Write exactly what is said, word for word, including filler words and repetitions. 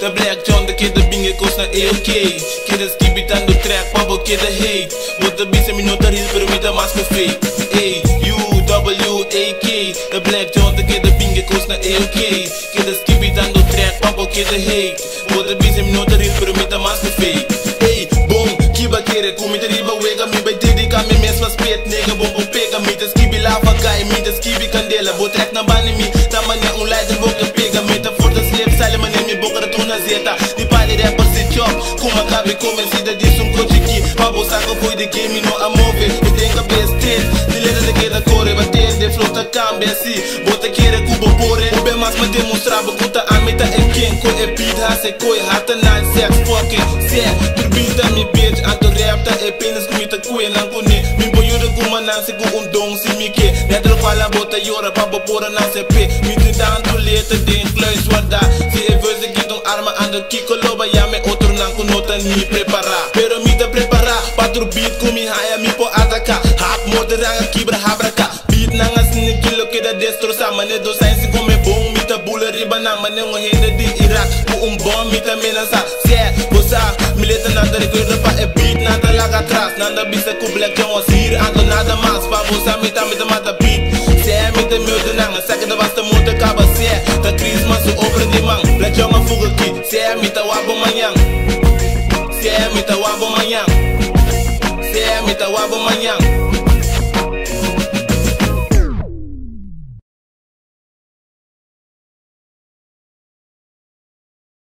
The Black John, the kid, the binge coast na A-OK. Kid the skip it and the track, pabo kid the hate. But the beast, me not the real, pero me the mask of fake. A U W A K. The Black John, the kid, the binge coast na A-OK. Kid the skip it and the track, pabo kid the hate. But the beast, me not the real, pero me the mask of fake. Hey, boom, kiba kere, kumi te riba wega, mi bay didi ka mi mes was pet, nigga, bom bom pega, mi te skibi lava guy, mi te skibi candela, bo track na bani mi, tamanya un light and book the pega, mi te for the slip, sale mane mi boca da tuna zeta, di pali rapper si chop, kuma kabi komen si da di sun kochi ki, pabo sako foi de game, no a move, e tenga best ten, di lera de que da core, bater de flota cambia si, bota kere kubo pore, ube mas ma demonstrava kuta amita e ken, ko e pida se koi hata na sex fucking, se, turbita mi bitch, anto rapta e penis kumita kuya lang kuni, mi boyuda kumanan se ku undong si Mike, netro kwala bota yora, pabo pora na se pe, mi tindahan to leta din kluis wada, si e verse gitong arma ando kiko loba, ya me otro nang kunota ni prepara, pero mi te prepara, patro beat kumi haya mi po ataka, hap motor ranga kibra habraka, beat nanga sini kilo keda destrosa, mane do sign si come bong, mi te bula riba nang mane ngo hende di Iraq, ku un bom mi te menasa, se, bosa, mi leta nanda recuerda pa e beat nanda laga atrás, nanda bisa ku Black John was hier, ando nada mas, pa bosa mi ta mi te mata beat, se, mi te mute nanga, sake da basta motor kaba se, ta Christmas su opera di mang, Black John a fuga ki, se, mi te wabo manyang, se, mi te wabo manyang, se, mi te wabo manyang.